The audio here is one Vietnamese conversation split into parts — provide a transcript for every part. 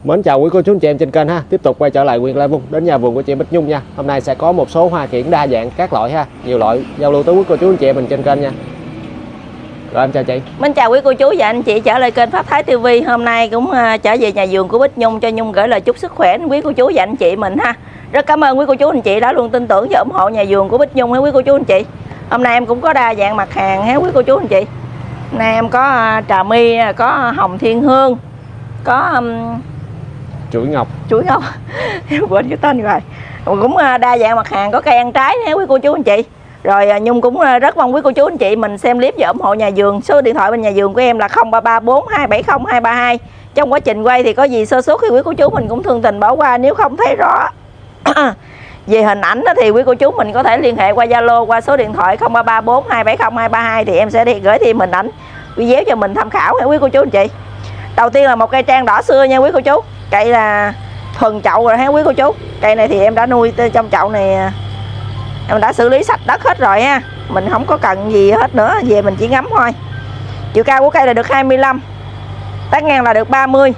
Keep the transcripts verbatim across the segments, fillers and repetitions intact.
Mến chào quý cô chú anh chị em trên kênh ha. Tiếp tục quay trở lại Quyền Lai Vung đến nhà vườn của chị Bích Nhung nha. Hôm nay sẽ có một số hoa kiển đa dạng các loại ha, nhiều loại giao lưu tới quý cô chú anh chị em mình trên kênh nha. Rồi em chào chị. Mến chào quý cô chú và anh chị trở lại kênh Pháp Thái ti vi. Hôm nay cũng uh, trở về nhà vườn của Bích Nhung cho Nhung gửi lời chúc sức khỏe đến quý cô chú và anh chị mình ha. Rất cảm ơn quý cô chú anh chị đã luôn tin tưởng và ủng hộ nhà vườn của Bích Nhung ha quý cô chú anh chị. Hôm nay em cũng có đa dạng mặt hàng ha quý cô chú anh chị. Hôm nay em có uh, trà mi, có hồng thiên hương, có um, chuỗi ngọc. Chuỗi ngọc. Quên cái tên rồi. Cũng đa dạng mặt hàng, có cây ăn trái nha quý cô chú anh chị. Rồi Nhung cũng rất mong quý cô chú anh chị mình xem clip và ủng hộ nhà vườn. Số điện thoại bên nhà vườn của em là không ba ba bốn hai bảy không hai ba hai. Trong quá trình quay thì có gì sơ suất thì quý cô chú mình cũng thương tình bỏ qua nếu không thấy rõ về hình ảnh đó, thì quý cô chú mình có thể liên hệ qua Zalo qua số điện thoại không ba ba bốn hai bảy không hai ba hai thì em sẽ đi gửi thêm hình ảnh video cho mình tham khảo nha quý cô chú anh chị. Đầu tiên là một cây trang đỏ xưa nha quý cô chú. Cây là thuần chậu rồi ha quý cô chú. Cây này thì em đã nuôi trong chậu này, em đã xử lý sạch đất hết rồi ha. Mình không có cần gì hết nữa, về mình chỉ ngắm thôi. Chiều cao của cây là được hai mươi lăm, tán ngang là được ba mươi,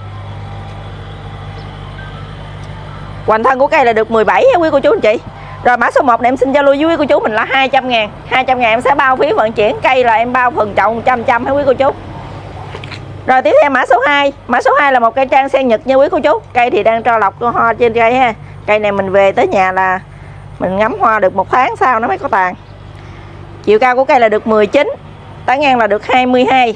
hoành thân của cây là được mười bảy nha quý cô chú anh chị. Rồi mã số một này em xin giao lưu với quý cô chú mình là hai trăm ngàn. hai trăm ngàn em sẽ bao phí vận chuyển, cây là em bao phần chậu một trăm trăm ha quý cô chú. Rồi tiếp theo mã số hai. Mã số hai là một cây trang sen Nhật nha quý cô chú. Cây thì đang cho lọc hoa trên cây ha. Cây này mình về tới nhà là mình ngắm hoa được một tháng sau nó mới có tàn. Chiều cao của cây là được mười chín, tán ngang là được hai mươi hai,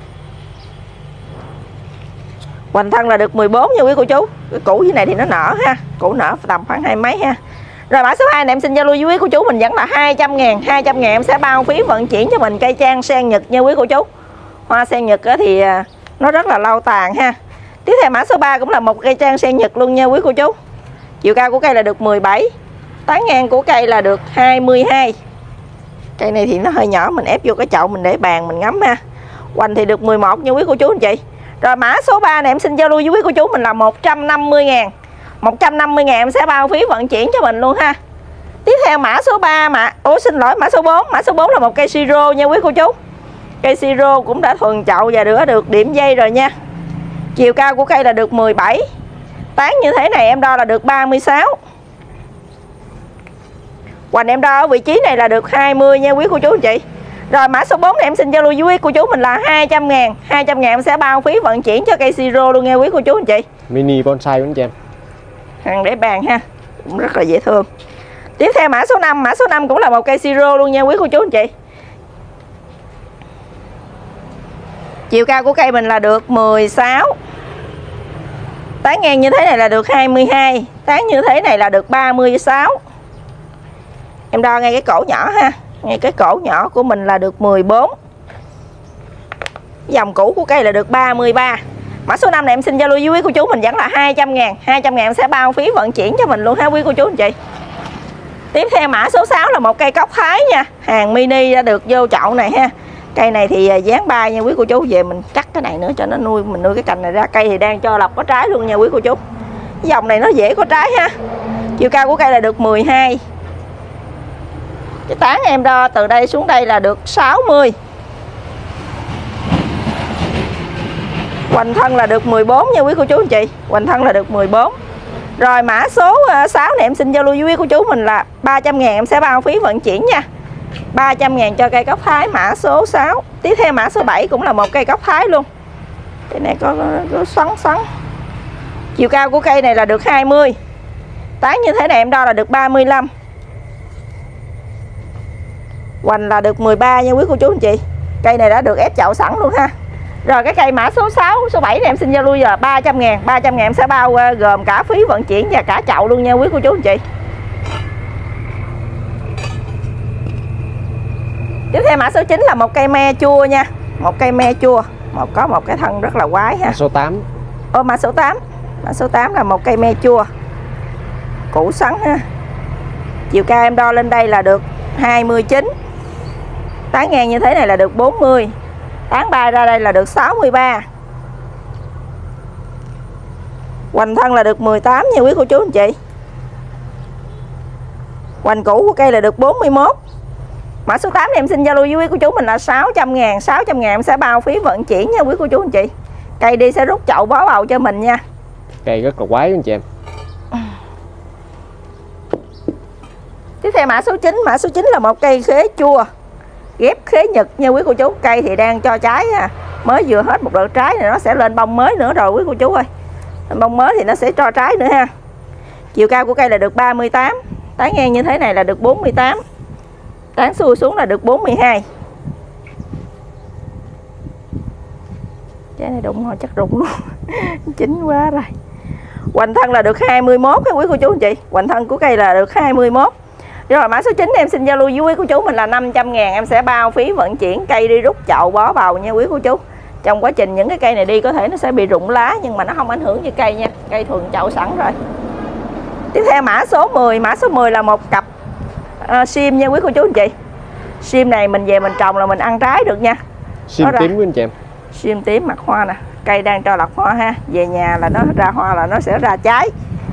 hoành thân là được mười bốn nha quý cô chú. Cái củ dưới này thì nó nở ha, củ nở tầm khoảng hai mấy ha. Rồi mã số hai này em xin giao lưu với quý cô chú mình vẫn là hai trăm ngàn. hai trăm ngàn em sẽ bao phí vận chuyển cho mình cây trang sen Nhật nha quý cô chú. Hoa sen Nhật thì nó rất là lâu tàn ha. Tiếp theo mã số ba cũng là một cây trang sen Nhật luôn nha quý cô chú. Chiều cao của cây là được mười bảy, tán ngang của cây là được hai mươi hai. Cây này thì nó hơi nhỏ, mình ép vô cái chậu mình để bàn mình ngắm ha. Hoành thì được mười một nha quý cô chú anh chị. Rồi mã số ba này em xin giao lưu với quý cô chú mình là một trăm năm mươi ngàn. một trăm năm mươi ngàn em sẽ bao phí vận chuyển cho mình luôn ha. Tiếp theo mã số ba mà Ủa xin lỗi mã số bốn. Mã số bốn là một cây siro nha quý cô chú. Cây siro cũng đã thuần chậu và đã được điểm dây rồi nha. Chiều cao của cây là được mười bảy, tán như thế này em đo là được ba mươi sáu, hoành em đo ở vị trí này là được hai mươi nha quý cô chú anh chị. Rồi mã số bốn này em xin giao lưu với quý cô chú mình là hai trăm ngàn. hai trăm ngàn em sẽ bao phí vận chuyển cho cây siro luôn nha quý cô chú anh chị. Mini bonsai của anh chị em. Hàng để bàn ha, cũng rất là dễ thương. Tiếp theo mã số năm. Mã số năm cũng là một cây siro luôn nha quý cô chú anh chị. Chiều cao của cây mình là được mười sáu, tán ngang như thế này là được hai mươi hai, tán như thế này là được ba mươi sáu. Em đo ngay cái cổ nhỏ ha. Ngay cái cổ nhỏ của mình là được mười bốn. Dòng cũ của cây là được ba mươi ba. Mã số năm này em xin giao lưu với quý cô chú mình vẫn là hai trăm ngàn. hai trăm ngàn em sẽ bao phí vận chuyển cho mình luôn ha quý cô chú anh chị. Tiếp theo mã số sáu là một cây cóc Thái nha. Hàng mini đã được vô chậu này ha. Cây này thì dán bay nha quý cô chú. Về mình cắt cái này nữa cho nó nuôi, mình nuôi cái cành này ra. Cây thì đang cho lọc có trái luôn nha quý cô chú. Cái dòng này nó dễ có trái ha. Chiều cao của cây là được mười hai. Cái tán em đo từ đây xuống đây là được sáu mươi. Hoành thân là được mười bốn nha quý cô chú anh chị. Hoành thân là được mười bốn. Rồi mã số sáu này em xin giao lưu với quý cô chú mình là ba trăm ngàn em sẽ bao phí vận chuyển nha. ba trăm ngàn cho cây cóc Thái mã số sáu. Tiếp theo mã số bảy cũng là một cây cóc Thái luôn. Cái này có, có, có xoắn xoắn. Chiều cao của cây này là được hai mươi. Tán như thế này em đo là được ba mươi lăm. Hoành là được mười ba nha quý cô chú anh chị. Cây này đã được ép chậu sẵn luôn ha. Rồi cái cây mã số sáu, số bảy này em xin giao lưu là ba trăm ngàn. ba trăm ngàn em sẽ bao uh, gồm cả phí vận chuyển và cả chậu luôn nha quý cô chú anh chị. Tiếp theo mã số chín là một cây me chua nha. Một cây me chua, một có một cái thân rất là quái ha. Mã số tám. Ô mã số tám. Mã số tám là một cây me chua. Củ sắn ha. Chiều cao em đo lên đây là được hai mươi chín. Tán ngang như thế này là được bốn mươi. Tán bay ra đây là được sáu mươi ba. Hoành thân là được mười tám nha quý cô chú anh chị. Hoành củ của cây là được bốn mươi mốt. Mã số tám này em xin giao lưu với quý cô chú mình là sáu trăm ngàn. sáu trăm ngàn em sẽ bao phí vận chuyển nha quý cô chú anh chị. Cây đi sẽ rút chậu bó bầu cho mình nha. Cây rất là quái anh chị em. Tiếp theo mã số chín. Mã số chín là một cây khế chua ghép khế Nhật nha quý cô chú. Cây thì đang cho trái ha, mới vừa hết một đợt trái này, nó sẽ lên bông mới nữa rồi quý cô chú ơi. Bông mới thì nó sẽ cho trái nữa ha. Chiều cao của cây là được ba mươi tám, tán ngang như thế này là được bốn mươi tám, tán xuôi xuống là được bốn mươi hai. Trái này đụng hồi chắc rụng luôn. Chín quá rồi. Hoành thân là được hai mươi mốt các quý cô chú anh chị. Hoành thân của cây là được hai mươi mốt. Rồi mã số chín em xin giao lưu với quý cô chú mình là năm trăm ngàn, em sẽ bao phí vận chuyển cây đi rút chậu bó bầu nha quý cô chú. Trong quá trình những cái cây này đi có thể nó sẽ bị rụng lá nhưng mà nó không ảnh hưởng với cây nha, cây thuần chậu sẵn rồi. Tiếp theo mã số mười. Mã số mười là một cặp uh, sim nha quý cô chú anh chị. Sim này mình về mình trồng là mình ăn trái được nha. Sim tím quý anh chị em. Sim tím mặt hoa nè, cây đang cho lọc hoa ha, về nhà là nó ra hoa là nó sẽ ra trái.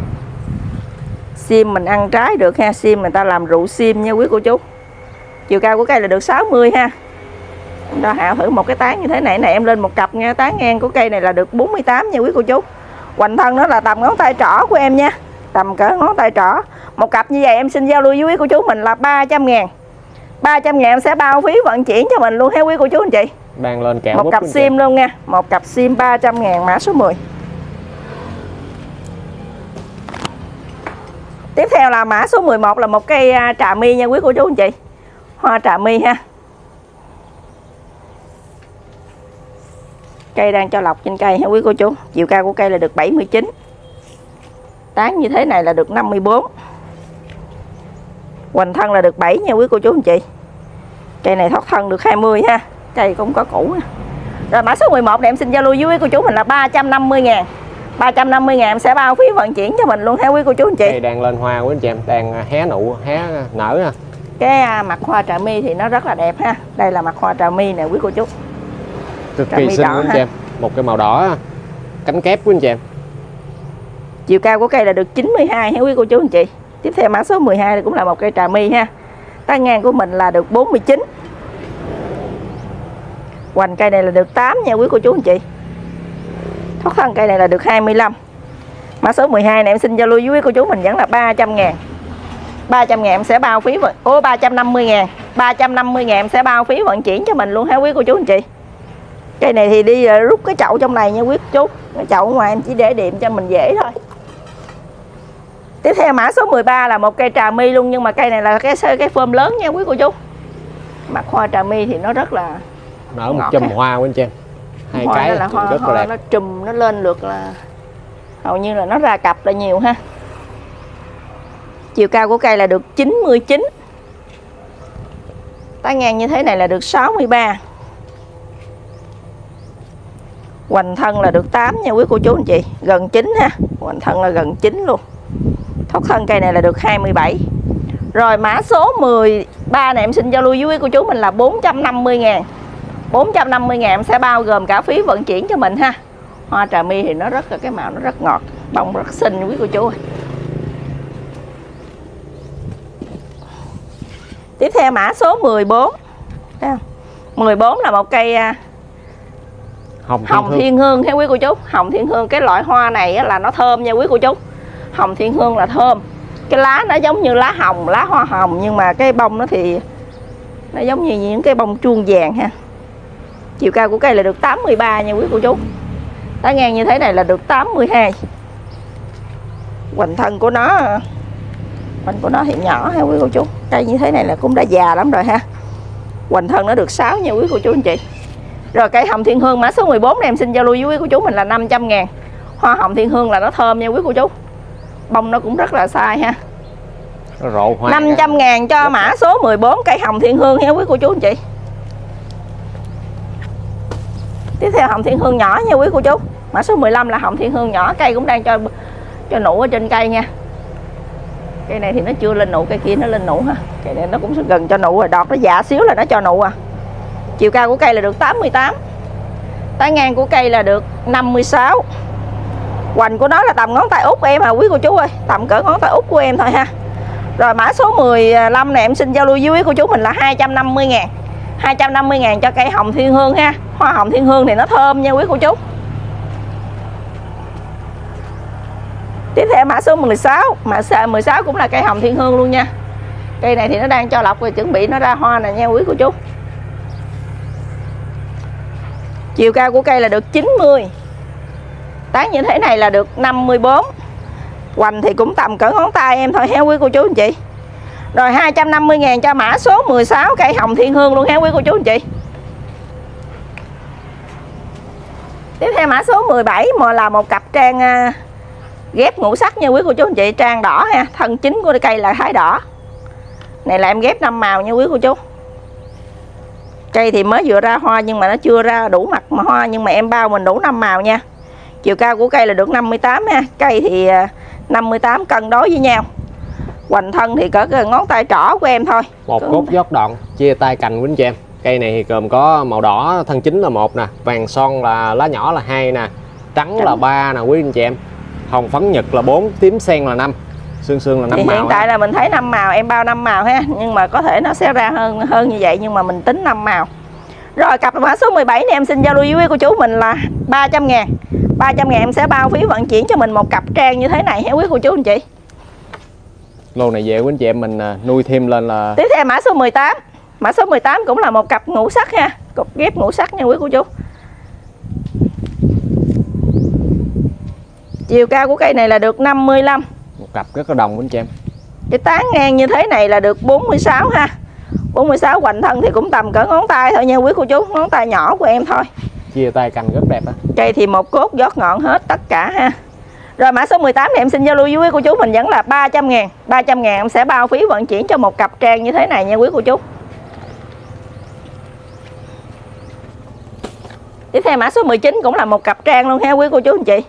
Sim mình ăn trái được ha, sim người ta làm rượu sim nha quý cô chú. Chiều cao của cây là được sáu mươi ha. Cho Hạo thử một cái tán như thế này này, em lên một cặp nha. Tán ngang của cây này là được bốn mươi tám nha quý cô chú. Hoành thân nó là tầm ngón tay trỏ của em nha, tầm cỡ ngón tay trỏ. Một cặp như vậy em xin giao lưu với quý cô chú mình là ba trăm ngàn. ba trăm ngàn em sẽ bao phí vận chuyển cho mình luôn ha quý cô chú anh chị. Đang lên kẹo một cặp sim luôn nha, một cặp sim ba trăm ngàn, mã số mười. Tiếp theo là mã số mười một là một cây trà mi nha quý cô chú anh chị. Hoa trà mi ha. Cây đang cho lọc trên cây ha quý cô chú. Chiều cao của cây là được bảy mươi chín, tán như thế này là được năm mươi bốn, hoành thân là được bảy nha quý cô chú anh chị. Cây này thoát thân được hai mươi ha, cây cũng có cũ. Rồi mã số mười một này em xin giao lưu với quý cô chú mình là ba trăm năm mươi ngàn. ba trăm năm mươi ngàn em sẽ bao phí vận chuyển cho mình luôn ha quý cô chú anh chị. Cây đang lên hoa quý anh chị em, đang hé nụ, hé nở ha. Cái mặt hoa trà mi thì nó rất là đẹp ha. Đây là mặt hoa trà mi nè quý cô chú. Cực kỳ xinh quý anh chị em. Một cái màu đỏ cánh kép quý anh chị em. Chiều cao của cây là được chín mươi hai ha quý cô chú anh chị. Tiếp theo mã số mười hai thì cũng là một cây trà mi ha. Tán ngang của mình là được bốn mươi chín. Hoành cây này là được tám nha quý cô chú anh chị. Thoát thân cây này là được hai mươi lăm. Mã số mười hai này em xin giao lưu với quý cô chú mình vẫn là ba trăm ngàn. ba trăm ngàn em sẽ bao phí vận Ô ba trăm năm mươi ngàn. ba trăm năm mươi ngàn em sẽ bao phí vận chuyển cho mình luôn ha quý cô chú anh chị. Cây này thì đi rút cái chậu trong này nha quý chú. Cái chậu ngoài em chỉ để điểm cho mình dễ thôi. Tiếp theo mã số mười ba là một cây trà mi luôn, nhưng mà cây này là cái cái phơm lớn nha quý cô chú. Mặt hoa trà mi thì nó rất là nở một chùm hoa quý anh chị em. Hai hoa cái là hoa, rất hoa là đẹp. nó trùm nó lên được là hầu như là nó ra cặp là nhiều ha. Chiều cao của cây là được chín mươi chín, tán ngang như thế này là được sáu mươi ba, hoành thân là được tám nha quý cô chú anh chị, gần chín ha, hoành thân là gần chín luôn. Thoát thân cây này là được hai mươi bảy. Rồi mã số mười ba này em xin giao lưu với quý cô chú mình là bốn trăm năm mươi ngàn. bốn trăm năm mươi ngàn em sẽ bao gồm cả phí vận chuyển cho mình ha. Hoa trà mi thì nó rất là cái màu nó rất ngọt, bông rất xinh quý cô chú ơi. Tiếp theo mã số mười bốn. Thấy không? mười bốn là một cây Hồng Thiên, Hồng Hương. Thiên Hương ha quý cô chú. Hồng Thiên Hương, cái loại hoa này là nó thơm nha quý cô chú. Hồng Thiên Hương là thơm. Cái lá nó giống như lá hồng, lá hoa hồng, nhưng mà cái bông nó thì nó giống như những cái bông chuông vàng ha. Chiều cao của cây là được tám mươi ba nha quý cô chú. Tán ngang như thế này là được tám mươi hai. Hoành thân của nó hoành của nó thì nhỏ ha quý cô chú. Cây như thế này là cũng đã già lắm rồi ha. Hoành thân nó được sáu nha quý cô chú anh chị. Rồi cây Hồng Thiên Hương mã số mười bốn này em xin giao lưu với quý cô chú mình là năm trăm ngàn. Hoa Hồng Thiên Hương là nó thơm nha quý cô chú. Bông nó cũng rất là sai ha. Nó rộ hoa. năm trăm ngàn cho mã số mười bốn cây Hồng Thiên Hương nha quý cô chú anh chị. Tiếp theo Hồng Thiên Hương nhỏ nha quý cô chú. Mã số mười lăm là Hồng Thiên Hương nhỏ, cây cũng đang cho cho nụ ở trên cây nha. Cây này thì nó chưa lên nụ, cây kia nó lên nụ ha. Cây này nó cũng gần cho nụ rồi, đọt nó dạ xíu là nó cho nụ à. Chiều cao của cây là được tám mươi tám. Tán ngang của cây là được năm mươi sáu. Hoành của nó là tầm ngón tay út của em hả quý cô chú ơi, tầm cỡ ngón tay út của em thôi ha. Rồi mã số mười lăm này em xin giao lưu với quý cô chú mình là hai trăm năm mươi ngàn. hai trăm năm mươi ngàn cho cây Hồng Thiên Hương ha. Hoa Hồng Thiên Hương thì nó thơm nha quý cô chú. Tiếp theo mã số mười sáu, mã số mười sáu cũng là cây hồng thiên hương luôn nha. Cây này thì nó đang cho lọc rồi, chuẩn bị nó ra hoa nè nha quý cô chú. Chiều cao của cây là được chín mươi. Tán như thế này là được năm mươi bốn. Hoành thì cũng tầm cỡ ngón tay em thôi ha quý cô chú anh chị. Rồi hai trăm năm mươi ngàn cho mã số mười sáu cây hồng thiên hương luôn ha quý cô chú anh chị. Tiếp theo mã số mười bảy mà là một cặp trang uh, ghép ngũ sắc nha quý cô chú anh chị, trang đỏ ha, thân chính của cây là thái đỏ. Này là em ghép năm màu nha quý cô chú. Cây thì mới vừa ra hoa nhưng mà nó chưa ra đủ mặt mà hoa, nhưng mà em bao mình đủ năm màu nha. Chiều cao của cây là được năm mươi tám ha, cây thì năm mươi tám cân đối với nhau. Hoành thân thì cỡ ngón tay trỏ của em thôi. Một cốt dót đoạn chia tay cành quý anh chị em. Cây này thì gồm có màu đỏ thân chính là một nè, vàng son là lá nhỏ là hai nè, trắng, trắng là ba nè quý anh chị em, hồng phấn nhật là bốn, tím sen là năm, xương xương là năm màu. Hiện tại là mình thấy năm màu, em bao năm màu ha, nhưng mà có thể nó sẽ ra hơn hơn như vậy, nhưng mà mình tính năm màu. Rồi cặp mã số mười bảy này em xin giao lưu với cô chú mình là ba trăm ngàn. ba trăm ngàn em sẽ bao phí vận chuyển cho mình một cặp trang như thế này ha quý cô chú anh chị. Lô này về quý anh chị em mình nuôi thêm lên là. Tiếp theo mã số mười tám. Mã số mười tám cũng là một cặp ngũ sắc ha, cục ghép ngũ sắc nha quý cô chú. Chiều cao của cây này là được năm mươi lăm. Một cặp rất là đồng quý anh chị em. Cái tán ngang như thế này là được bốn mươi sáu ha. bốn mươi sáu, hoành thân thì cũng tầm cỡ ngón tay thôi nha quý cô chú, ngón tay nhỏ của em thôi. Chia tay cành rất đẹp á. Cây thì một cốt giót ngọn hết tất cả ha. Rồi mã số mười tám này em xin giao lưu với cô chú mình vẫn là ba trăm ngàn. ba trăm ngàn em sẽ bao phí vận chuyển cho một cặp trang như thế này nha quý cô chú. Tiếp theo mã số mười chín cũng là một cặp trang luôn ha quý cô chú anh chị.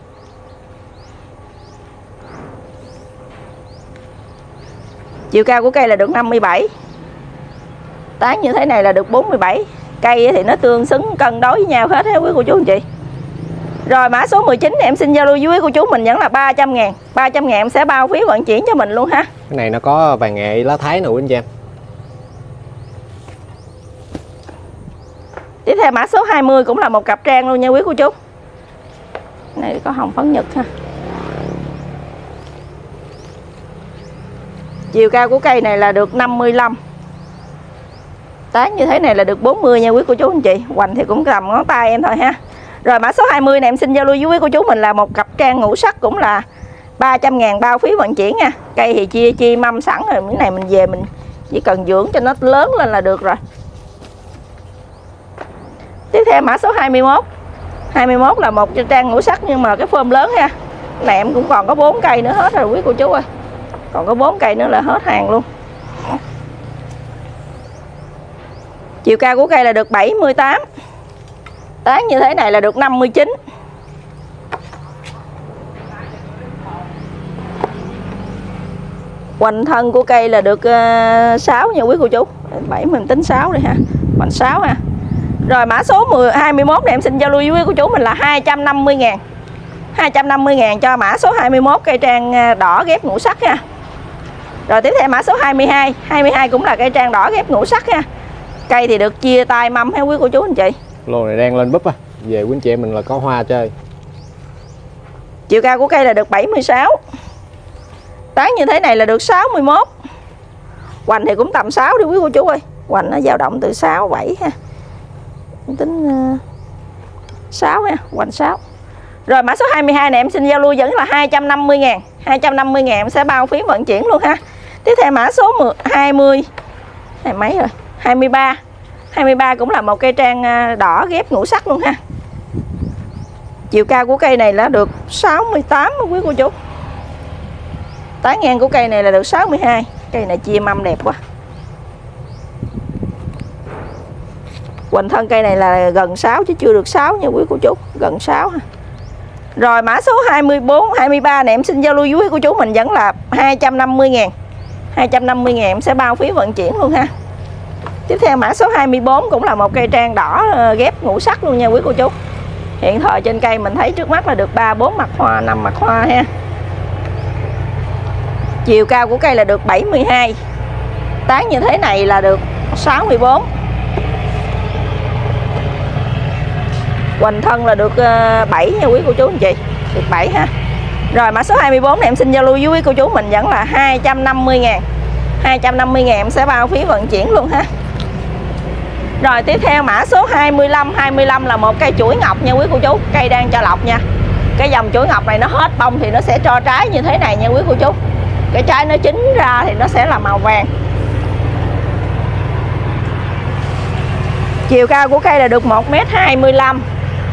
Chiều cao của cây là được năm mươi bảy. Tán như thế này là được bốn mươi bảy. Cây thì nó tương xứng cân đối với nhau hết ha quý cô chú anh chị. Rồi mã số mười chín thì em xin giao lưu với cô chú mình vẫn là ba trăm ngàn. ba trăm ngàn em sẽ bao phí vận chuyển cho mình luôn ha. Cái này nó có vàng nghệ lá thái nè quý anh chị em. Tiếp theo mã số hai mươi cũng là một cặp trang luôn nha quý cô chú. Này có hồng phấn nhật ha. Chiều cao của cây này là được năm mươi lăm. Tán như thế này là được bốn mươi nha quý cô chú anh chị. Hoành thì cũng cầm ngón tay em thôi ha. Rồi mã số hai mươi này em xin giao lưu với quý cô chú mình là một cặp trang ngũ sắc cũng là ba trăm ngàn bao phí vận chuyển nha. Cây thì chia chia mâm sẵn rồi, cái này mình về mình chỉ cần dưỡng cho nó lớn lên là được rồi. Tiếp theo mã số hai mươi mốt. hai mươi mốt là một trang ngũ sắc nhưng mà cái phơm lớn ha. Cái này em cũng còn có bốn cây nữa hết rồi quý cô chú ơi. Còn có bốn cây nữa là hết hàng luôn. Chiều cao của cây là được bảy mươi tám. Tán như thế này là được năm mươi chín. Hoành thân của cây là được uh, sáu nha quý cô chú. bảy mình tính sáu đi ha. Hoành sáu ha. Rồi mã số mười, hai mươi mốt này em xin giao lưu với cô chú mình là hai trăm năm mươi ngàn. hai trăm năm mươi ngàn cho mã số hai mươi mốt cây trang đỏ ghép ngũ sắc ha. Rồi tiếp theo mã số hai mươi hai. hai mươi hai cũng là cây trang đỏ ghép ngũ sắc ha. Cây thì được chia tay mâm ha quý cô chú anh chị. Lô này đang lên búp á. Về quý anh chị em mình là có hoa chơi. Chiều cao của cây là được bảy mươi sáu. Tán như thế này là được sáu mươi mốt. Hoành thì cũng tầm sáu đi quý cô chú ơi. Hoành nó dao động từ sáu, bảy ha. Tính uh, sáu ha, hoành sáu. Rồi mã số hai mươi hai này em xin giao lưu vẫn là hai trăm năm mươi ngàn. hai trăm năm mươi ngàn em sẽ bao phí vận chuyển luôn ha. Tiếp theo mã số hai mươi. Này mấy rồi? hai mươi ba. hai mươi ba cũng là một cây trang đỏ ghép ngũ sắc luôn ha. Chiều cao của cây này là được sáu mươi tám quý cô chú. Tán ngang của cây này là được sáu mươi hai. Cây này chia mâm đẹp quá. Hoành thân cây này là gần sáu chứ chưa được sáu nha quý cô chú. Gần sáu ha. Rồi mã số hai mươi bốn, hai mươi ba này em xin giao lưu với cô chú mình vẫn là hai trăm năm mươi ngàn. hai trăm năm mươi ngàn em sẽ bao phí vận chuyển luôn ha. Tiếp theo mã số hai mươi bốn cũng là một cây trang đỏ ghép ngũ sắc luôn nha quý cô chú. Hiện thời trên cây mình thấy trước mắt là được ba bốn mặt hoa, năm mặt hoa ha. Chiều cao của cây là được bảy mươi hai. Tán như thế này là được sáu mươi bốn. Hoành thân là được bảy nha quý cô chú anh chị. Được bảy ha. Rồi mã số hai mươi bốn này em xin giao lưu với quý cô chú mình vẫn là hai trăm năm mươi ngàn. hai trăm năm mươi ngàn em sẽ bao phí vận chuyển luôn ha. Rồi tiếp theo mã số hai mươi lăm. hai mươi lăm là một cây chuỗi ngọc nha quý cô chú. Cây đang cho lọc nha. Cái dòng chuỗi ngọc này nó hết bông thì nó sẽ cho trái như thế này nha quý cô chú. Cái trái nó chín ra thì nó sẽ là màu vàng. Chiều cao của cây là được một mét hai mươi lăm.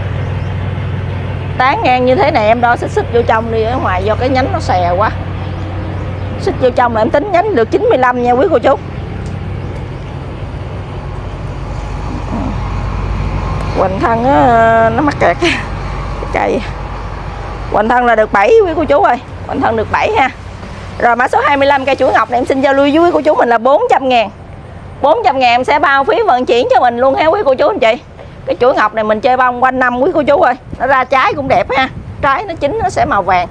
Tán ngang như thế này em đo xích xích vô trong đi, ở ngoài do cái nhánh nó xè quá. Xích vô trong là em tính nhánh được chín mươi lăm nha quý cô chú. Hoành thân á, nó mắc kẹt cái cây. Hoành thân là được bảy quý cô chú ơi. Hoành thân được bảy ha. Rồi mã số hai mươi lăm cây chuỗi ngọc này em xin giao lưu với quý cô chú mình là bốn trăm ngàn. bốn trăm ngàn em sẽ bao phí vận chuyển cho mình luôn ha quý cô chú anh chị. Cái chuỗi ngọc này mình chơi bông quanh năm quý cô chú ơi. Nó ra trái cũng đẹp ha. Trái nó chín nó sẽ màu vàng.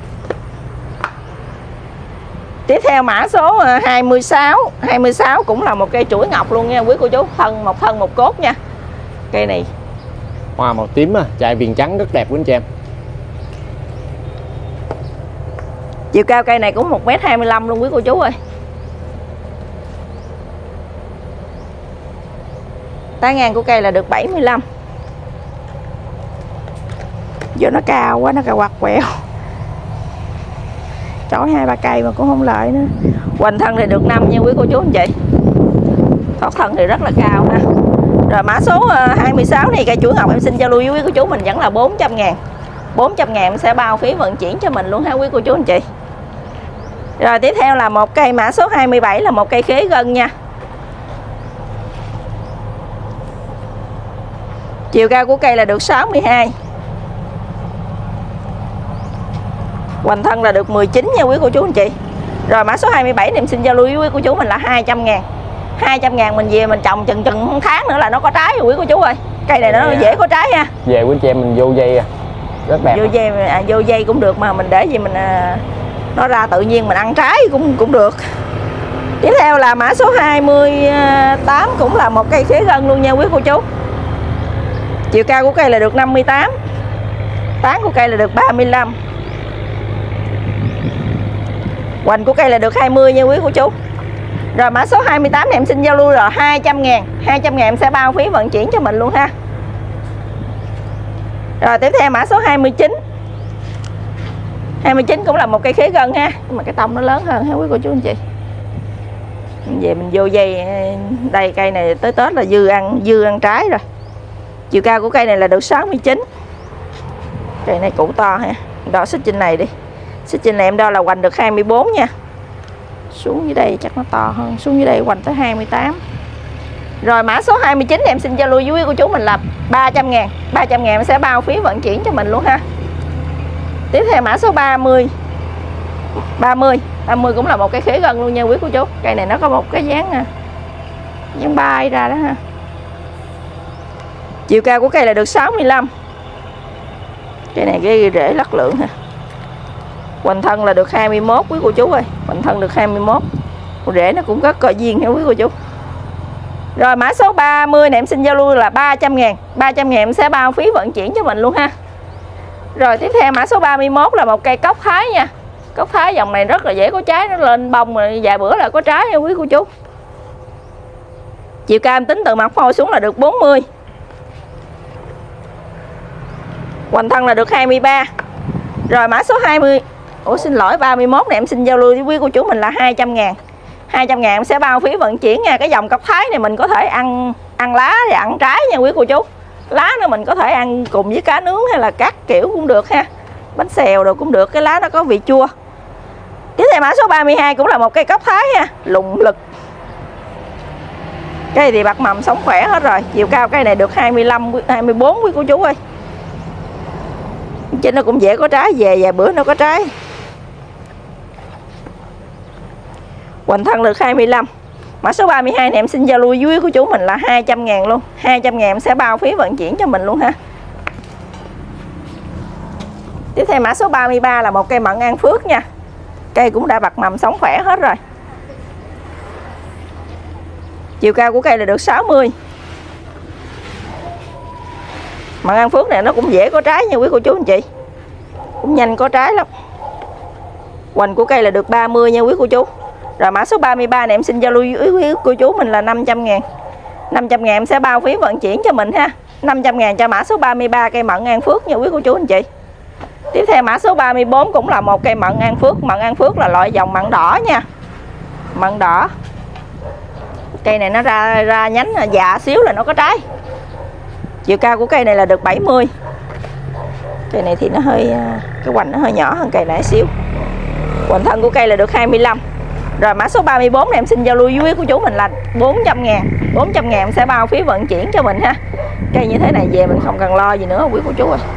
Tiếp theo mã số hai mươi sáu. hai mươi sáu cũng là một cây chuỗi ngọc luôn nha quý cô chú. Thân một thân một cốt nha. Cây này hoa màu tím à, chai viền trắng rất đẹp quý anh chị em. Chiều cao cây này cũng một mét hai mươi lăm luôn quý cô chú ơi. Tán ngang của cây là được bảy mươi lăm. Do nó cao quá, nó cao quặt quẹo. Chổi hai ba cây mà cũng không lợi nữa. Hoành thân thì được năm nha quý cô chú anh chị. Thoát thân thì rất là cao ha. Rồi mã số hai mươi sáu này cây chuỗi ngọc em xin giao lưu với quý cô chú mình vẫn là bốn trăm ngàn. bốn trăm ngàn em sẽ bao phí vận chuyển cho mình luôn ha quý cô chú anh chị. Rồi tiếp theo là một cây mã số hai mươi bảy là một cây khế gân nha. Chiều cao của cây là được sáu mươi hai. Hoành thân là được mười chín nha quý cô chú anh chị. Rồi mã số hai mươi bảy này em xin giao lưu với quý cô chú mình là hai trăm ngàn. hai trăm ngàn mình về mình trồng chừng chừng một tháng nữa là nó có trái rồi quý cô chú ơi. Cây này nó dễ có trái ha. Về quý chị em mình vô dây à. Rất đẹp. Vô dây à, vô dây cũng được mà mình để gì mình à, nó ra tự nhiên mình ăn trái cũng cũng được. Tiếp theo là mã số hai mươi tám cũng là một cây khế gân luôn nha quý cô chú. Chiều cao của cây là được năm mươi tám. Tán của cây là được ba mươi lăm. Hoành của cây là được hai mươi nha quý cô chú. Rồi mã số hai mươi tám này em xin giao lưu là hai trăm ngàn. hai trăm ngàn em sẽ bao phí vận chuyển cho mình luôn ha. Rồi tiếp theo mã số hai mươi chín. hai mươi chín cũng là một cây khế gân ha. Nhưng mà cái tông nó lớn hơn ha quý cô chú anh chị. Về mình vô dây. Đây cây này tới Tết là dư ăn dư ăn trái rồi. Chiều cao của cây này là được sáu mươi chín. Cây này củ to ha. Đo xích trên này đi. Xích trên này em đo là hoành được hai mươi bốn nha. Xuống dưới đây chắc nó to hơn. Xuống dưới đây hoành tới hai mươi tám. Rồi mã số hai mươi chín em xin giao lưu với quý cô chú mình là ba trăm ngàn. ba trăm ngàn em sẽ bao phí vận chuyển cho mình luôn ha. Tiếp theo mã số ba mươi. ba mươi. ba mươi cũng là một cái khế gân luôn nha quý cô chú. Cây này nó có một cái dáng dáng bay ra đó ha. Chiều cao của cây là được sáu mươi lăm. Cây này cái rễ lắc lượng ha. Hoành thân là được hai mươi mốt quý cô chú ơi. Hoành thân được hai mươi mốt. Rễ nó cũng có cờ duyên nha quý cô chú. Rồi mã số ba mươi này em xin giao lưu là ba trăm ngàn. ba trăm ngàn em sẽ bao phí vận chuyển cho mình luôn ha. Rồi tiếp theo mã số ba mươi mốt là một cây cốc thái nha. Cốc thái dòng này rất là dễ có trái. Nó lên bông rồi vài bữa là có trái nha quý cô chú. Chiều cao em tính từ mặt phôi xuống là được bốn mươi. Hoành thân là được hai mươi ba. Rồi mã số hai mươi. Ủa xin lỗi ba mươi mốt này em xin giao lưu với quý cô chú mình là hai trăm ngàn. hai trăm ngàn em sẽ bao phí vận chuyển nha. Cái dòng cốc thái này mình có thể ăn ăn lá và ăn trái nha quý cô chú. Lá nó mình có thể ăn cùng với cá nướng hay là các kiểu cũng được ha. Bánh xèo đồ cũng được. Cái lá nó có vị chua. Tiếp theo mã số ba mươi hai cũng là một cây cốc thái ha. Lùng lực. Cây thì bạc mầm sống khỏe hết rồi. Chiều cao cây này được hai mươi lăm, hai mươi bốn quý cô chú ơi. Chứ nó cũng dễ có trái. Về vài bữa nó có trái. Hoành thân được hai mươi lăm. Mã số ba mươi hai này em xin giao lưu với của chú mình là hai trăm ngàn luôn. hai trăm ngàn em sẽ bao phí vận chuyển cho mình luôn ha. Tiếp theo mã số ba mươi ba là một cây mận An Phước nha. Cây cũng đã bật mầm sống khỏe hết rồi. Chiều cao của cây là được sáu mươi. Mận An Phước này nó cũng dễ có trái nha quý cô chú anh chị. Cũng nhanh có trái lắm. Hoành của cây là được ba mươi nha quý cô chú. Rồi mã số ba mươi ba này em xin giao lưu với quý cô chú mình là năm trăm ngàn. năm trăm ngàn em sẽ bao phí vận chuyển cho mình ha. năm trăm ngàn cho mã số ba mươi ba cây mận An Phước nha quý cô chú anh chị. Tiếp theo mã số ba mươi bốn cũng là một cây mận An Phước. Mận An Phước là loại dòng mận đỏ nha. Mận đỏ. Cây này nó ra ra nhánh già xíu là nó có trái. Chiều cao của cây này là được bảy mươi. Cây này thì nó hơi, cái hoành nó hơi nhỏ hơn cây này xíu. Hoành thân của cây là được hai mươi lăm. Rồi mã số ba mươi bốn này em xin giao lưu với quý cô chú mình là bốn trăm ngàn. bốn trăm ngàn em sẽ bao phí vận chuyển cho mình ha. Cây như thế này về mình không cần lo gì nữa quý cô chú ơi.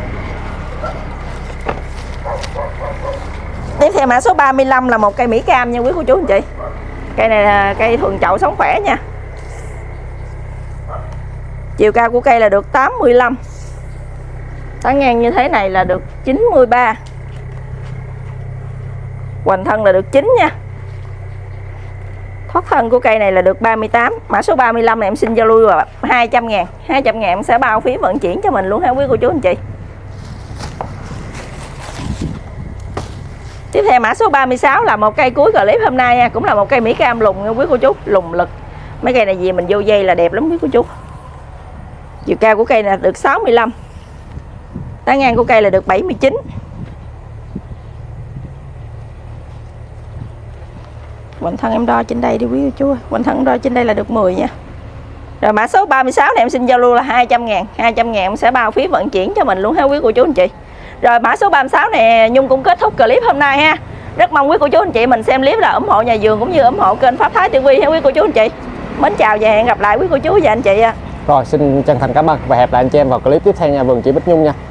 Tiếp theo mã số ba mươi lăm là một cây Mỹ Cam nha quý cô chú anh chị. Cây này là cây thuần chậu sống khỏe nha. Chiều cao của cây là được tám mươi lăm. Tán ngang như thế này là được chín mươi ba. Hoành thân là được chín nha. Thoát thân của cây này là được ba mươi tám. Mã số ba mươi lăm này em xin giao lưu là hai trăm ngàn. hai trăm ngàn em sẽ bao phí vận chuyển cho mình luôn ha quý cô chú anh chị. Tiếp theo mã số ba mươi sáu là một cây cuối clip hôm nay nha. Cũng là một cây Mỹ Cam lùng nha quý cô chú. Lùng lực. Mấy cây này gì mình vô dây là đẹp lắm quý cô chú. Chiều cao của cây là được sáu mươi lăm. Tán ngang của cây là được bảy mươi chín. Hoành thân em đo trên đây đi quý cô chú. Hoành thân đo trên đây là được mười nha. Rồi mã số ba mươi sáu này em xin giao lưu là hai trăm ngàn. hai trăm ngàn em sẽ bao phí vận chuyển cho mình luôn ha quý cô chú anh chị. Rồi mã số ba mươi sáu này Nhung cũng kết thúc clip hôm nay ha. Rất mong quý cô chú anh chị mình xem clip là ủng hộ nhà vườn cũng như ủng hộ kênh Pháp Thái ti vi ha quý cô chú anh chị. Mến chào và hẹn gặp lại quý cô chú và anh chị ạ. Rồi xin chân thành cảm ơn và hẹn lại anh chị em vào clip tiếp theo nha vườn chị Bích Nhung nha.